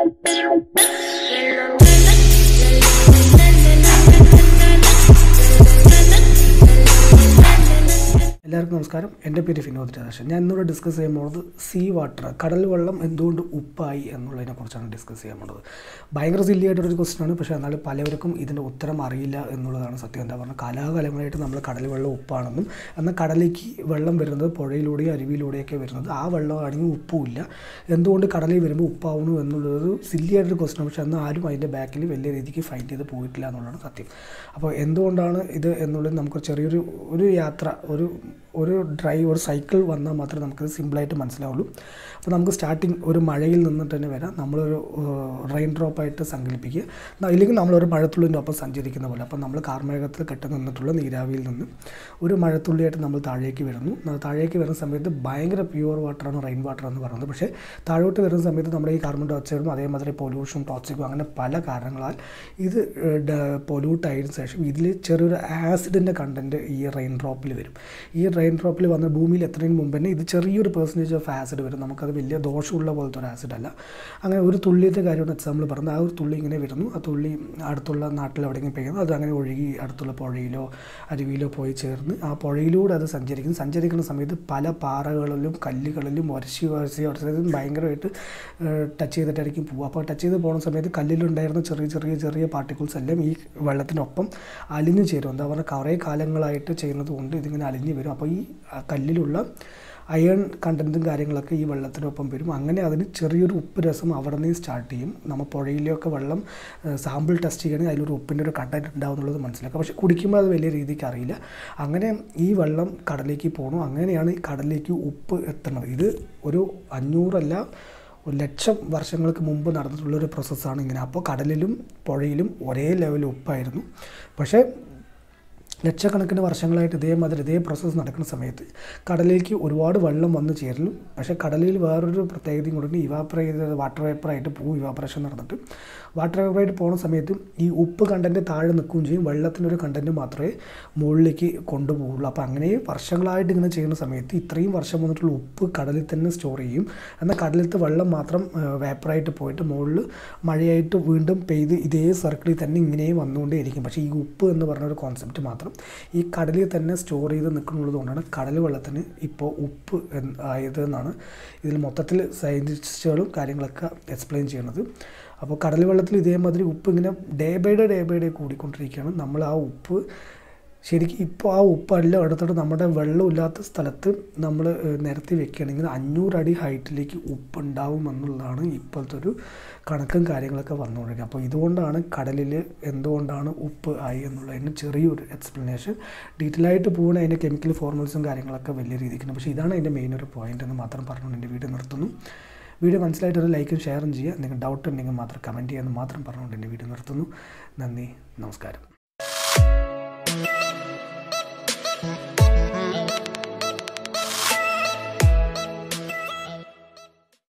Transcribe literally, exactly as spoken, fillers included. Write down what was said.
എല്ലാവർക്കും നമസ്കാരം. എൻ്റെ പേര് വിനോദ് രാധാകൃഷ്ണൻ. ഞാൻ ഇന്നിവിടെ ഡിസ്കസ് ചെയ്യാൻ പോകുന്നത് സീ വാട്ടർ, കടൽ വെള്ളം എന്തുകൊണ്ട് ഉപ്പായി എന്നുള്ളതിനെക്കുറിച്ചാണ് ഡിസ്കസ് ചെയ്യാൻ പോകുന്നത്. ഭയങ്കര സില്ലി ആയിട്ടൊരു ക്വസ്റ്റ്യനാണ്, പക്ഷേ എന്നാൽ പലവർക്കും ഇതിൻ്റെ ഉത്തരം അറിയില്ല എന്നുള്ളതാണ് സത്യം. എന്താ പറഞ്ഞാൽ കാലാകാലങ്ങളായിട്ട് നമ്മൾ കടൽ വെള്ളം ഉപ്പാണെന്നും എന്നാൽ കടലിലേക്ക് വെള്ളം വരുന്നത് പുഴയിലൂടെയും അരുവിയിലൂടെയൊക്കെ വരുന്നത് ആ വെള്ളമാണെങ്കിൽ ഉപ്പുമില്ല, എന്തുകൊണ്ട് കടലിൽ വരുമ്പോൾ ഉപ്പാവുന്നു എന്നുള്ളൊരു സില്ലി ആയിട്ടൊരു ക്വസ്റ്റ്യൻ. പക്ഷേ എന്നാൽ ആരും അതിൻ്റെ ബാക്കിൽ വലിയ രീതിക്ക് ഫൈൻഡ് ചെയ്ത് പോയിട്ടില്ല എന്നുള്ളതാണ് സത്യം. അപ്പോൾ എന്തുകൊണ്ടാണ് ഇത് എന്നുള്ളത് നമുക്ക് ചെറിയൊരു ഒരു യാത്ര ഒരു ഒരു ഡ്രൈവ് ഒരു സൈക്കിൾ വന്നാൽ മാത്രമേ നമുക്കത് സിമ്പിളായിട്ട് മനസ്സിലാവുള്ളൂ. അപ്പോൾ നമുക്ക് സ്റ്റാർട്ടിങ് ഒരു മഴയിൽ നിന്നിട്ട് തന്നെ വരാം. നമ്മളൊരു റെയിൻ ഡ്രോപ്പായിട്ട് സങ്കല്പിക്കുക, ഇല്ലെങ്കിൽ നമ്മളൊരു മഴത്തുള്ളിൻ്റെ ഒപ്പം സഞ്ചരിക്കുന്ന പോലെ. അപ്പോൾ നമ്മൾ കാർമേഘത്തിൽ കെട്ടി നിന്നിട്ടുള്ള നീരാവിയിൽ നിന്ന് ഒരു മഴത്തുള്ളിയായിട്ട് നമ്മൾ താഴേക്ക് വരുന്നു. താഴേക്ക് വരുന്ന സമയത്ത് ഭയങ്കര പ്യുവർ വാട്ടറാണ് റെയിൻ വാട്ടർ എന്ന് പറയുന്നത്. പക്ഷേ താഴോട്ട് വരുന്ന സമയത്ത് നമ്മുടെ ഈ കാർബൺ ഡൈ ഓക്സൈഡും അതേമാതിരി പൊല്യൂഷനും ടോക്സിക്കും അങ്ങനെ പല കാരണങ്ങളാൽ ഇത് പൊല്യൂട്ട് ആയതിനു ശേഷം ഇതിൽ ചെറിയൊരു ആസിഡിൻ്റെ കണ്ടൻറ്റ് ഈ റെയിൻ ഡ്രോപ്പിൽ വരും. ഈ റെയിൻ ഡ്രോപ്പിൽ വന്ന ഭൂമിയിൽ എത്രയും മുമ്പ് തന്നെ ഇത് ചെറിയൊരു പെർസെൻറ്റേജ് ഓഫ് ആസിഡ് വരും. നമുക്കത് വലിയ ദോഷമുള്ള പോലത്തെ ഒരു ആസിഡ് അല്ല. അങ്ങനെ ഒരു തുള്ളിയത്തെ കാര്യമാണ് എക്സാമ്പിൾ പറഞ്ഞത്. ആ ഒരു തുള്ളി ഇങ്ങനെ വരുന്നു, ആ തുള്ളി അടുത്തുള്ള നാട്ടിൽ എവിടെയെങ്കിലും പെയ്യുന്നു, അത് അങ്ങനെ ഒഴുകി അടുത്തുള്ള പുഴയിലോ അരുവിയിലോ പോയി ചേർന്ന് ആ പുഴയിലൂടെ അത് സഞ്ചരിക്കുന്നു. സഞ്ചരിക്കുന്ന സമയത്ത് പല പാറകളിലും കല്ലുകളിലും ഉരശി ഉരശി ഉരച്ചതും ഭയങ്കരമായിട്ട് ടച്ച് ചെയ്തിട്ടായിരിക്കും പോകുക. അപ്പോൾ ടച്ച് ചെയ്ത് പോകുന്ന സമയത്ത് കല്ലിലുണ്ടായിരുന്ന ചെറിയ ചെറിയ ചെറിയ പാർട്ടിക്കിൾസ് എല്ലാം ഈ വെള്ളത്തിനൊപ്പം അലിഞ്ഞു ചേരും. എന്താ പറഞ്ഞാൽ കുറേ കാലങ്ങളായിട്ട് ചെയ്യുന്നത് കൊണ്ട് ഇതിങ്ങനെ അലിഞ്ഞ് വരും. അപ്പോൾ ഈ കല്ലിലുള്ള അയൺ കണ്ടൻറ്റും കാര്യങ്ങളൊക്കെ ഈ വെള്ളത്തിനൊപ്പം വരും. അങ്ങനെ അതിന് ചെറിയൊരു ഉപ്പ് രസം അവിടെ നിന്ന് സ്റ്റാർട്ട് ചെയ്യും. നമ്മൾ പുഴയിലൊക്കെ വെള്ളം സാമ്പിൾ ടെസ്റ്റ് ചെയ്യണമെങ്കിൽ അതിലൊരു ഉപ്പിൻ്റെ ഒരു കണ്ടൻറ്റ് ഉണ്ടാവും എന്നുള്ളത് മനസ്സിലാക്കുക. പക്ഷേ കുടിക്കുമ്പോൾ അത് വലിയ രീതിക്ക് അറിയില്ല. അങ്ങനെ ഈ വെള്ളം കടലിലേക്ക് പോകണം. അങ്ങനെയാണ് ഈ കടലിലേക്ക് ഉപ്പ് എത്തുന്നത്. ഇത് ഒരു അഞ്ഞൂറല്ല ഒരു ലക്ഷം വർഷങ്ങൾക്ക് മുമ്പ് നടന്നിട്ടുള്ളൊരു പ്രോസസ്സാണ് ഇങ്ങനെ. അപ്പോൾ കടലിലും പുഴയിലും ഒരേ ലെവൽ ഉപ്പായിരുന്നു. പക്ഷേ ലക്ഷക്കണക്കിന് വർഷങ്ങളായിട്ട് ഇതേമാതിരി ഇതേ പ്രോസസ്സ് നടക്കുന്ന സമയത്ത് കടലിലേക്ക് ഒരുപാട് വെള്ളം വന്ന് ചേരലും. പക്ഷേ കടലിൽ വേറൊരു പ്രത്യേകതയും കൂടി, ഇവാപ്പറേറ്റ് വാട്ടർ വേപ്പറായിട്ട് പോകും. ഇവാപ്പറേഷൻ നടന്നിട്ട് വാട്ടർ വേപ്പറായിട്ട് പോകുന്ന സമയത്ത് ഈ ഉപ്പ് കണ്ടൻറ്റ് താഴെ നിൽക്കുകയും ചെയ്യും, വെള്ളത്തിനൊരു കണ്ടൻറ്റ് മാത്രമേ മുകളിലേക്ക് കൊണ്ടുപോകുള്ളൂ. അപ്പോൾ അങ്ങനെ വർഷങ്ങളായിട്ട് ഇങ്ങനെ ചെയ്യുന്ന സമയത്ത് ഇത്രയും വർഷം വന്നിട്ടുള്ള ഉപ്പ് കടലിൽ തന്നെ സ്റ്റോർ ചെയ്യും. എന്നാൽ കടലിലത്തെ വെള്ളം മാത്രം വേപ്പറായിട്ട് പോയിട്ട് മുകളിൽ മഴയായിട്ട് വീണ്ടും പെയ്ത് ഇതേ സർക്കിളിൽ തന്നെ ഇങ്ങനെയും വന്നുകൊണ്ടേയിരിക്കും. പക്ഷേ ഈ ഉപ്പ് എന്ന് പറഞ്ഞൊരു കോൺസെപ്റ്റ് മാത്രം ഈ കടലിൽ തന്നെ സ്റ്റോർ ചെയ്ത് നിൽക്കുന്നത് കൊണ്ടാണ് കടൽ വെള്ളത്തിന് ഇപ്പോൾ ഉപ്പ് ആയതെന്നാണ് ഇതിൽ മൊത്തത്തിൽ സയൻറ്റിസ്റ്റുകളും കാര്യങ്ങളൊക്കെ എക്സ്പ്ലെയിൻ ചെയ്യുന്നത്. അപ്പോൾ കടൽ വെള്ളത്തിൽ ഇതേമാതിരി ഉപ്പ് ഇങ്ങനെ day by day day by day കൂടിക്കൊണ്ടിരിക്കുകയാണ്. നമ്മൾ ആ ഉപ്പ് ശരിക്കും ഇപ്പോൾ ആ ഉപ്പെല്ലാം എടുത്തിട്ട് നമ്മുടെ വെള്ളമില്ലാത്ത സ്ഥലത്ത് നമ്മൾ നിരത്തി വെക്കുകയാണെങ്കിൽ അഞ്ഞൂറടി ഹൈറ്റിലേക്ക് ഉപ്പ് ഉണ്ടാവും എന്നുള്ളതാണ് ഇപ്പോഴത്തെ ഒരു കണക്കും കാര്യങ്ങളൊക്കെ വന്നുകൊണ്ടിരിക്കുന്നത്. അപ്പോൾ ഇതുകൊണ്ടാണ് കടലിൽ എന്തുകൊണ്ടാണ് ഉപ്പ് ആയി എന്നുള്ളതിന് ചെറിയൊരു എക്സ്പ്ലനേഷൻ. ഡീറ്റെയിൽ ആയിട്ട് പോകുന്ന അതിൻ്റെ കെമിക്കൽ ഫോർമുലസും കാര്യങ്ങളൊക്കെ വലിയ രീതിക്കുണ്ട്. പക്ഷേ ഇതാണ് അതിൻ്റെ മെയിൻ ഒരു പോയിൻ്റ് എന്ന് മാത്രം പറഞ്ഞുകൊണ്ട് എൻ്റെ വീഡിയോ നിർത്തുന്നു. വീഡിയോ മനസ്സിലായിട്ടൊരു ലൈക്കും ഷെയറും ചെയ്യുക. എന്തെങ്കിലും ഡൗട്ട് ഉണ്ടെങ്കിൽ മാത്രം കമൻറ്റ് ചെയ്യാമെന്ന് മാത്രം പറഞ്ഞുകൊണ്ട് എൻ്റെ വീഡിയോ നിർത്തുന്നു. നന്ദി, നമസ്കാരം.